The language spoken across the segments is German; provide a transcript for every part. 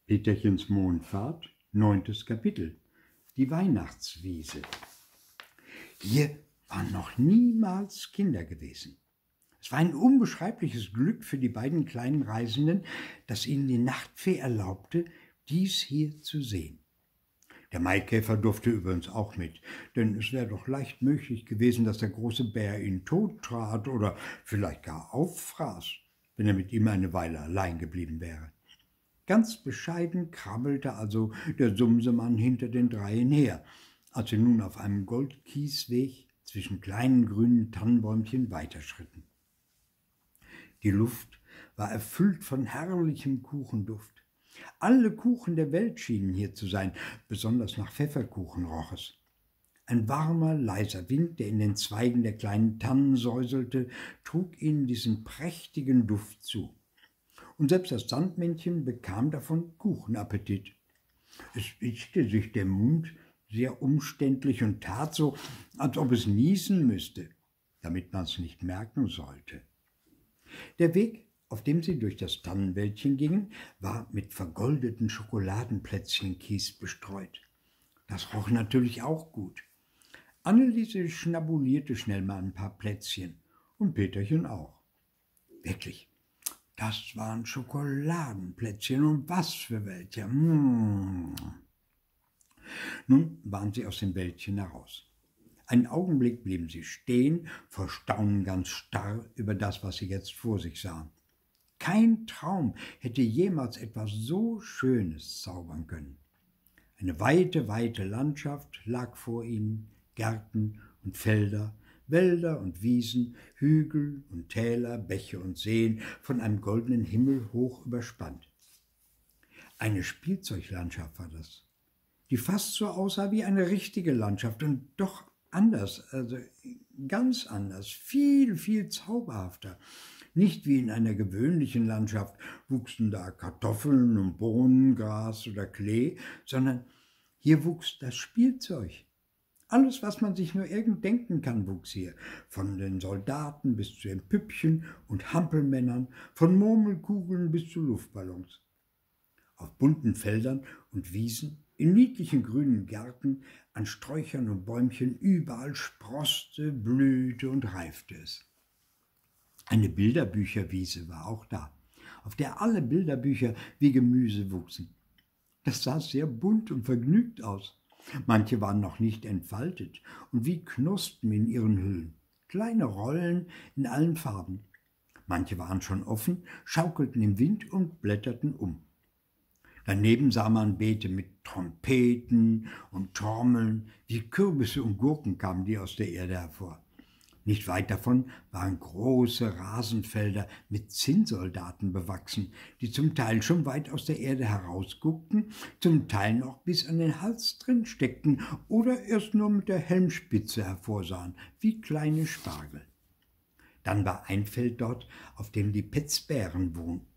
Peterchens Mondfahrt, 9. Kapitel. Die Weihnachtswiese. Hier waren noch niemals Kinder gewesen. Es war ein unbeschreibliches Glück für die beiden kleinen Reisenden, dass ihnen die Nachtfee erlaubte, dies hier zu sehen. Der Maikäfer durfte übrigens auch mit, denn es wäre doch leicht möglich gewesen, dass der große Bär ihn tottrat oder vielleicht gar auffraß, wenn er mit ihm eine Weile allein geblieben wäre. Ganz bescheiden krabbelte also der Sumsemann hinter den dreien her, als sie nun auf einem Goldkiesweg zwischen kleinen grünen Tannenbäumchen weiterschritten. Die Luft war erfüllt von herrlichem Kuchenduft. Alle Kuchen der Welt schienen hier zu sein, besonders nach Pfefferkuchen roch es. Ein warmer, leiser Wind, der in den Zweigen der kleinen Tannen säuselte, trug ihnen diesen prächtigen Duft zu. Und selbst das Sandmännchen bekam davon Kuchenappetit. Es wischte sich der Mund sehr umständlich und tat so, als ob es niesen müsste, damit man es nicht merken sollte. Der Weg, auf dem sie durch das Tannenwäldchen gingen, war mit vergoldeten Schokoladenplätzchenkies bestreut. Das roch natürlich auch gut. Anneliese schnabulierte schnell mal ein paar Plätzchen und Peterchen auch. Wirklich, das waren Schokoladenplätzchen und was für welche. Nun waren sie aus dem Wäldchen heraus. Einen Augenblick blieben sie stehen, vor Staunen ganz starr über das, was sie jetzt vor sich sahen. Kein Traum hätte jemals etwas so Schönes zaubern können. Eine weite, weite Landschaft lag vor ihnen, Gärten und Felder, Wälder und Wiesen, Hügel und Täler, Bäche und Seen, von einem goldenen Himmel hoch überspannt. Eine Spielzeuglandschaft war das, die fast so aussah wie eine richtige Landschaft und doch anders, also ganz anders, viel, viel zauberhafter. Nicht wie in einer gewöhnlichen Landschaft wuchsen da Kartoffeln und Bohnen, Gras oder Klee, sondern hier wuchs das Spielzeug. Alles, was man sich nur irgend denken kann, wuchs hier. Von den Soldaten bis zu den Püppchen und Hampelmännern, von Murmelkugeln bis zu Luftballons. Auf bunten Feldern und Wiesen, in niedlichen grünen Gärten, an Sträuchern und Bäumchen, überall sproßte, blühte und reifte es. Eine Bilderbücherwiese war auch da, auf der alle Bilderbücher wie Gemüse wuchsen. Das sah sehr bunt und vergnügt aus. Manche waren noch nicht entfaltet und wie Knospen in ihren Hüllen, kleine Rollen in allen Farben. Manche waren schon offen, schaukelten im Wind und blätterten um. Daneben sah man Beete mit Trompeten und Trommeln, wie Kürbisse und Gurken kamen die aus der Erde hervor. Nicht weit davon waren große Rasenfelder mit Zinnsoldaten bewachsen, die zum Teil schon weit aus der Erde herausguckten, zum Teil noch bis an den Hals drin steckten oder erst nur mit der Helmspitze hervorsahen, wie kleine Spargel. Dann war ein Feld dort, auf dem die Petzbären wohnten.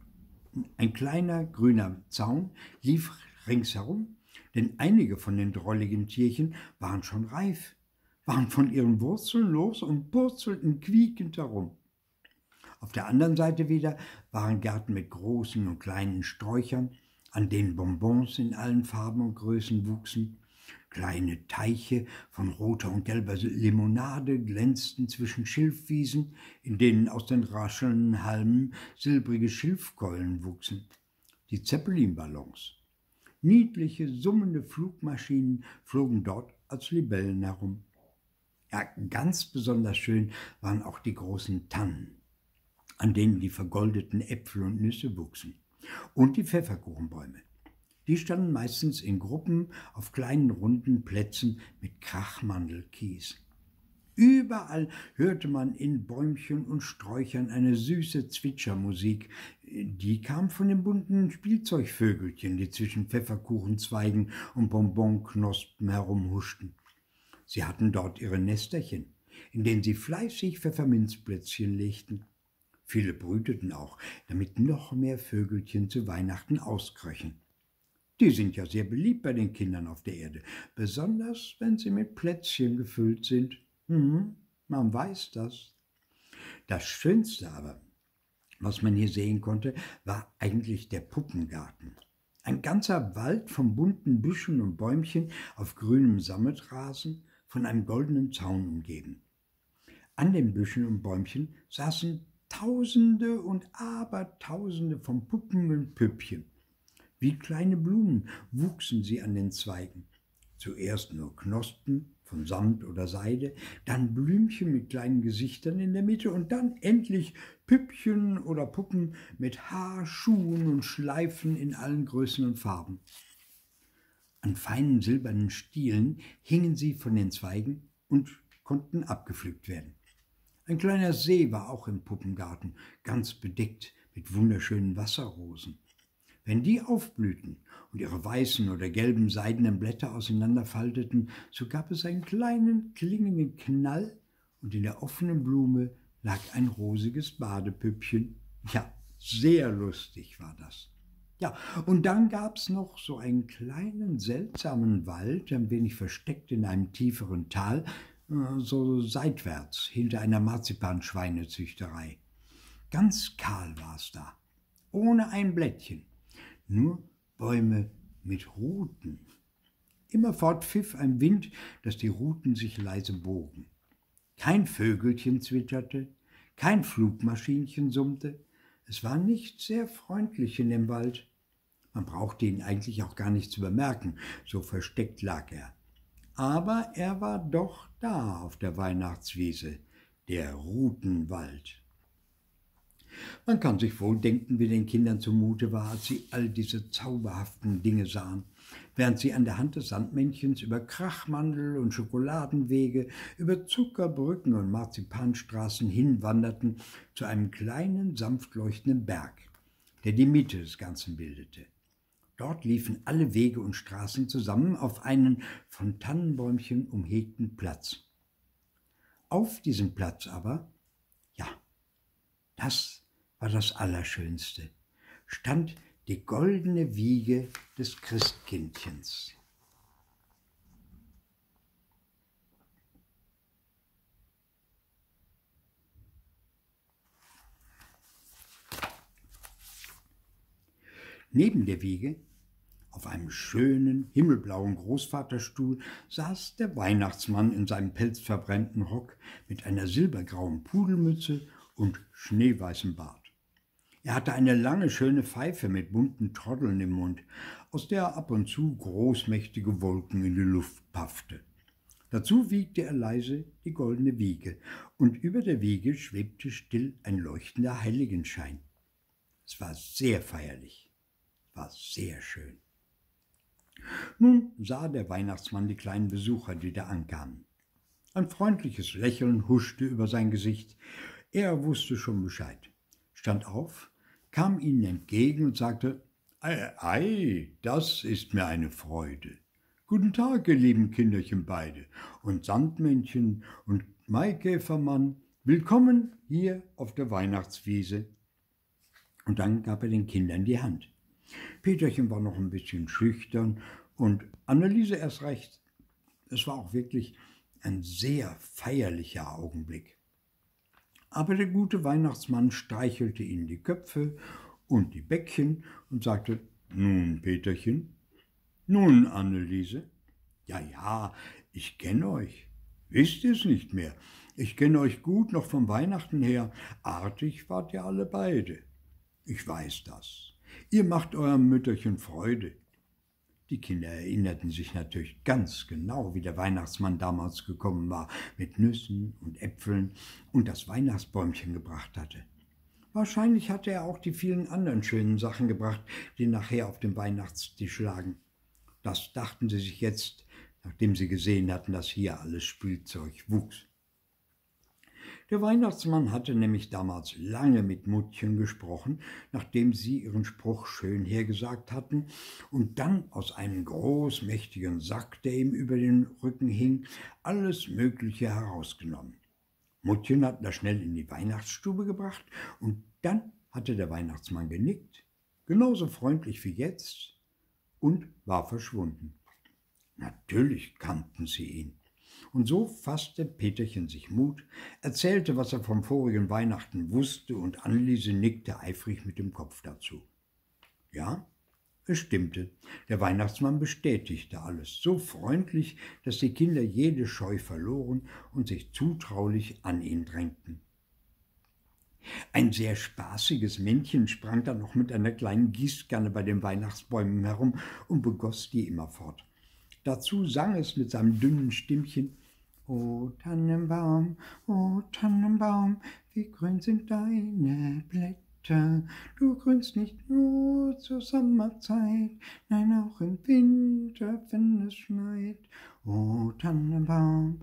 Ein kleiner grüner Zaun lief ringsherum, denn einige von den drolligen Tierchen waren schon reif, waren von ihren Wurzeln los und purzelten quiekend herum. Auf der anderen Seite wieder waren Gärten mit großen und kleinen Sträuchern, an denen Bonbons in allen Farben und Größen wuchsen. Kleine Teiche von roter und gelber Limonade glänzten zwischen Schilfwiesen, in denen aus den raschelnden Halmen silbrige Schilfkeulen wuchsen. Die Zeppelinballons. Niedliche, summende Flugmaschinen flogen dort als Libellen herum. Ja, ganz besonders schön waren auch die großen Tannen, an denen die vergoldeten Äpfel und Nüsse wuchsen. Und die Pfefferkuchenbäume. Die standen meistens in Gruppen auf kleinen runden Plätzen mit Krachmandelkies. Überall hörte man in Bäumchen und Sträuchern eine süße Zwitschermusik. Die kam von den bunten Spielzeugvögelchen, die zwischen Pfefferkuchenzweigen und Bonbonknospen herumhuschten. Sie hatten dort ihre Nesterchen, in denen sie fleißig Pfefferminzplätzchen legten. Viele brüteten auch, damit noch mehr Vögelchen zu Weihnachten auskröchen. Die sind ja sehr beliebt bei den Kindern auf der Erde, besonders wenn sie mit Plätzchen gefüllt sind. Man weiß das. Das Schönste aber, was man hier sehen konnte, war eigentlich der Puppengarten. Ein ganzer Wald von bunten Büschen und Bäumchen auf grünem Sammetrasen, von einem goldenen Zaun umgeben. An den Büschen und Bäumchen saßen Tausende und Abertausende von Puppen und Püppchen. Wie kleine Blumen wuchsen sie an den Zweigen. Zuerst nur Knospen von Samt oder Seide, dann Blümchen mit kleinen Gesichtern in der Mitte und dann endlich Püppchen oder Puppen mit Haar, Schuhen und Schleifen in allen Größen und Farben. An feinen silbernen Stielen hingen sie von den Zweigen und konnten abgepflückt werden. Ein kleiner See war auch im Puppengarten, ganz bedeckt mit wunderschönen Wasserrosen. Wenn die aufblühten und ihre weißen oder gelben seidenen Blätter auseinanderfalteten, so gab es einen kleinen klingenden Knall und in der offenen Blume lag ein rosiges Badepüppchen. Ja, sehr lustig war das. Ja, und dann gab es noch so einen kleinen seltsamen Wald, ein wenig versteckt in einem tieferen Tal, so seitwärts hinter einer Marzipanschweinezüchterei. Ganz kahl war es da, ohne ein Blättchen, nur Bäume mit Ruten. Immerfort pfiff ein Wind, dass die Ruten sich leise bogen. Kein Vögelchen zwitscherte, kein Flugmaschinchen summte. Es war nicht sehr freundlich in dem Wald. Man brauchte ihn eigentlich auch gar nicht zu bemerken, so versteckt lag er. Aber er war doch da auf der Weihnachtswiese, der Rutenwald. Man kann sich wohl denken, wie den Kindern zumute war, als sie all diese zauberhaften Dinge sahen, während sie an der Hand des Sandmännchens über Krachmandel und Schokoladenwege, über Zuckerbrücken und Marzipanstraßen hinwanderten zu einem kleinen, sanft leuchtenden Berg, der die Mitte des Ganzen bildete. Dort liefen alle Wege und Straßen zusammen auf einen von Tannenbäumchen umhegten Platz. Auf diesem Platz aber, ja, das war das Allerschönste, stand die goldene Wiege des Christkindchens. Neben der Wiege, auf einem schönen, himmelblauen Großvaterstuhl, saß der Weihnachtsmann in seinem pelzverbrennten Rock mit einer silbergrauen Pudelmütze und schneeweißem Bart. Er hatte eine lange, schöne Pfeife mit bunten Troddeln im Mund, aus der ab und zu großmächtige Wolken in die Luft paffte. Dazu wiegte er leise die goldene Wiege, und über der Wiege schwebte still ein leuchtender Heiligenschein. Es war sehr feierlich, war sehr schön. Nun sah der Weihnachtsmann die kleinen Besucher, die da ankamen. Ein freundliches Lächeln huschte über sein Gesicht. Er wusste schon Bescheid, stand auf, kam ihnen entgegen und sagte: Ei, das ist mir eine Freude. Guten Tag, ihr lieben Kinderchen beide, und Sandmännchen und Maikäfermann, willkommen hier auf der Weihnachtswiese. Und dann gab er den Kindern die Hand. Peterchen war noch ein bisschen schüchtern und Anneliese erst recht. Es war auch wirklich ein sehr feierlicher Augenblick. Aber der gute Weihnachtsmann streichelte ihnen die Köpfe und die Bäckchen und sagte: Nun, Peterchen, nun, Anneliese, ja, ich kenne euch. Wisst ihr es nicht mehr? Ich kenne euch gut noch vom Weihnachten her. Artig wart ihr alle beide. Ich weiß das. Ihr macht eurem Mütterchen Freude. Die Kinder erinnerten sich natürlich ganz genau, wie der Weihnachtsmann damals gekommen war, mit Nüssen und Äpfeln und das Weihnachtsbäumchen gebracht hatte. Wahrscheinlich hatte er auch die vielen anderen schönen Sachen gebracht, die nachher auf dem Weihnachtstisch lagen. Das dachten sie sich jetzt, nachdem sie gesehen hatten, dass hier alles Spielzeug wuchs. Der Weihnachtsmann hatte nämlich damals lange mit Muttchen gesprochen, nachdem sie ihren Spruch schön hergesagt hatten, und dann aus einem großmächtigen Sack, der ihm über den Rücken hing, alles Mögliche herausgenommen. Muttchen hat das schnell in die Weihnachtsstube gebracht, und dann hatte der Weihnachtsmann genickt, genauso freundlich wie jetzt, und war verschwunden. Natürlich kannten sie ihn. Und so fasste Peterchen sich Mut, erzählte, was er vom vorigen Weihnachten wusste, und Anneliese nickte eifrig mit dem Kopf dazu. Ja, Es stimmte, der Weihnachtsmann bestätigte alles so freundlich, dass die Kinder jede Scheu verloren und sich zutraulich an ihn drängten. Ein sehr spaßiges Männchen sprang dann noch mit einer kleinen Gießkanne bei den Weihnachtsbäumen herum und begoss die immerfort. Dazu sang es mit seinem dünnen Stimmchen: O Tannenbaum, wie grün sind deine Blätter. Du grünst nicht nur zur Sommerzeit, nein auch im Winter, wenn es schneit. O Tannenbaum,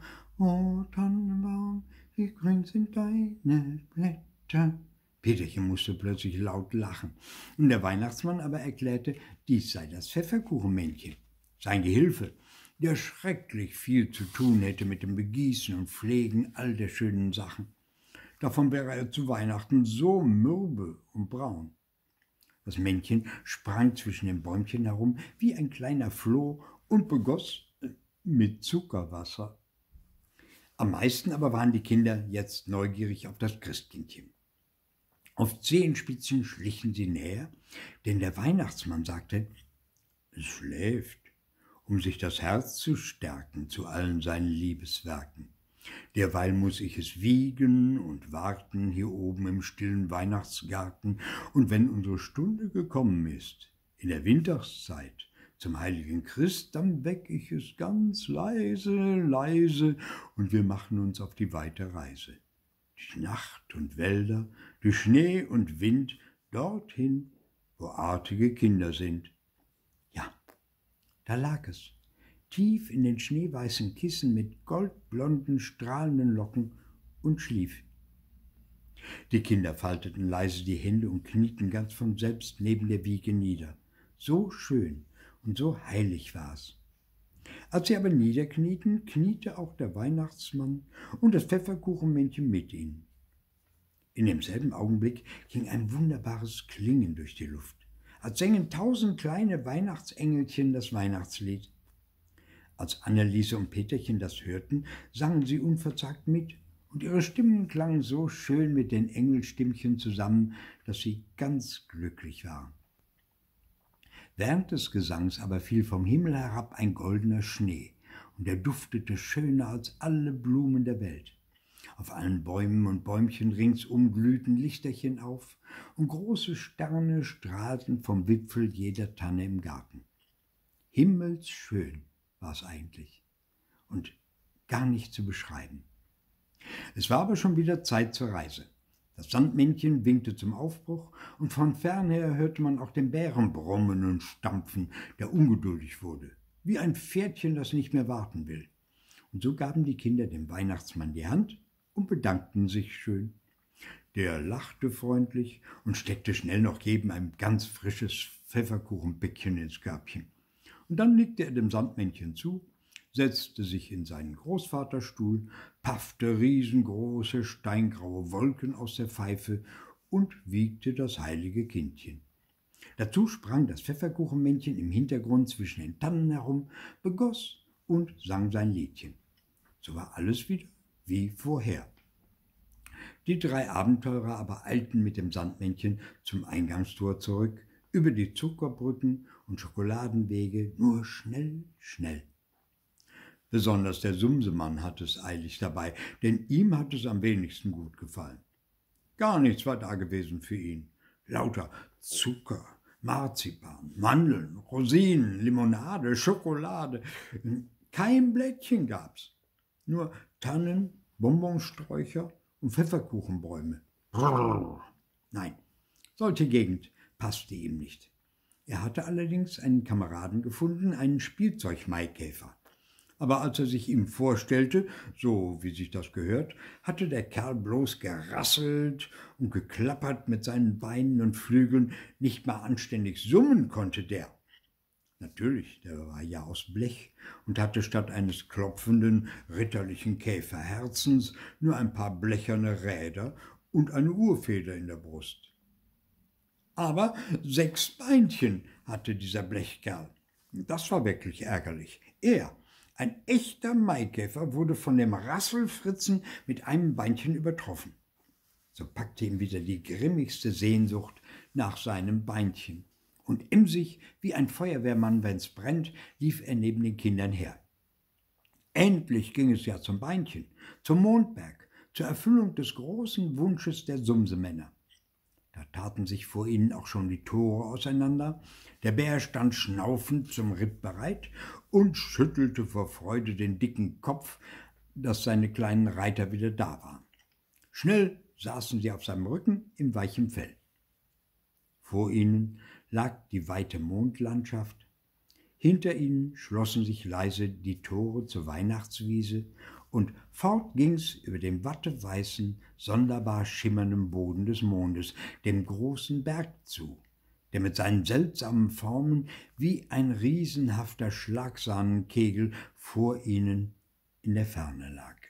wie grün sind deine Blätter. Peterchen musste plötzlich laut lachen, und der Weihnachtsmann aber erklärte, dies sei das Pfefferkuchenmännchen, sein Gehilfe, der schrecklich viel zu tun hätte mit dem Begießen und Pflegen all der schönen Sachen. Davon wäre er zu Weihnachten so mürbe und braun. Das Männchen sprang zwischen den Bäumchen herum wie ein kleiner Floh und begoss mit Zuckerwasser. Am meisten aber waren die Kinder jetzt neugierig auf das Christkindchen. Auf Zehenspitzen schlichen sie näher, denn der Weihnachtsmann sagte, es schläft, um sich das Herz zu stärken zu allen seinen Liebeswerken. Derweil muß ich es wiegen und warten hier oben im stillen Weihnachtsgarten, und wenn unsere Stunde gekommen ist, in der Winterszeit, zum heiligen Christ, dann weck ich es ganz leise, leise, und wir machen uns auf die weite Reise. Durch Nacht und Wälder, durch Schnee und Wind, dorthin, wo artige Kinder sind. Ja, da lag es, tief in den schneeweißen Kissen mit goldblonden, strahlenden Locken, und schlief. Die Kinder falteten leise die Hände und knieten ganz von selbst neben der Wiege nieder. So schön und so heilig war's. Als sie aber niederknieten, kniete auch der Weihnachtsmann und das Pfefferkuchenmännchen mit ihnen. In demselben Augenblick ging ein wunderbares Klingen durch die Luft, als sängen 1000 kleine Weihnachtsengelchen das Weihnachtslied. Als Anneliese und Peterchen das hörten, sangen sie unverzagt mit, und ihre Stimmen klangen so schön mit den Engelstimmchen zusammen, dass sie ganz glücklich waren. Während des Gesangs aber fiel vom Himmel herab ein goldener Schnee, und er duftete schöner als alle Blumen der Welt. Auf allen Bäumen und Bäumchen ringsum glühten Lichterchen auf, und große Sterne strahlten vom Wipfel jeder Tanne im Garten. Himmelsschön war's eigentlich und gar nicht zu beschreiben. Es war aber schon wieder Zeit zur Reise. Das Sandmännchen winkte zum Aufbruch, und von fernher hörte man auch den Bären brummen und stampfen, der ungeduldig wurde, wie ein Pferdchen, das nicht mehr warten will. Und so gaben die Kinder dem Weihnachtsmann die Hand und bedankten sich schön. Der lachte freundlich und steckte schnell noch jedem ein ganz frisches Pfefferkuchenbäckchen ins Körbchen. Und dann nickte er dem Sandmännchen zu, setzte sich in seinen Großvaterstuhl, paffte riesengroße steingraue Wolken aus der Pfeife und wiegte das heilige Kindchen. Dazu sprang das Pfefferkuchenmännchen im Hintergrund zwischen den Tannen herum, begoss und sang sein Liedchen. So war alles wieder wie vorher. Die 3 Abenteurer aber eilten mit dem Sandmännchen zum Eingangstor zurück, über die Zuckerbrücken und Schokoladenwege, nur schnell, schnell. Besonders der Sumsemann hatte es eilig dabei, denn ihm hat es am wenigsten gut gefallen. Gar nichts war da gewesen für ihn. Lauter Zucker, Marzipan, Mandeln, Rosinen, Limonade, Schokolade. Kein Blättchen gab's. Nur Tannen, Bonbonsträucher und Pfefferkuchenbäume. Nein, solche Gegend passte ihm nicht. Er hatte allerdings einen Kameraden gefunden, einen Spielzeugmaikäfer. Aber als er sich ihm vorstellte, so wie sich das gehört, hatte der Kerl bloß gerasselt und geklappert mit seinen Beinen und Flügeln, nicht mal anständig summen konnte der. Natürlich, der war ja aus Blech und hatte statt eines klopfenden, ritterlichen Käferherzens nur ein paar blecherne Räder und eine Uhrfeder in der Brust. Aber 6 Beinchen hatte dieser Blechkerl. Das war wirklich ärgerlich. Er, ein echter Maikäfer, wurde von dem Rasselfritzen mit einem Beinchen übertroffen. So packte ihn wieder die grimmigste Sehnsucht nach seinem Beinchen. und emsig wie ein Feuerwehrmann, wenn's brennt, lief er neben den Kindern her. Endlich ging es ja zum Beinchen, zum Mondberg, zur Erfüllung des großen Wunsches der Sumsemänner. Da taten sich vor ihnen auch schon die Tore auseinander, der Bär stand schnaufend zum Ritt bereit und schüttelte vor Freude den dicken Kopf, dass seine kleinen Reiter wieder da waren. Schnell saßen sie auf seinem Rücken im weichen Fell. Vor ihnen lag die weite Mondlandschaft, hinter ihnen schlossen sich leise die Tore zur Weihnachtswiese und fort ging's über den watteweißen, sonderbar schimmernden Boden des Mondes, dem großen Berg zu, der mit seinen seltsamen Formen wie ein riesenhafter Schlagsahnenkegel vor ihnen in der Ferne lag.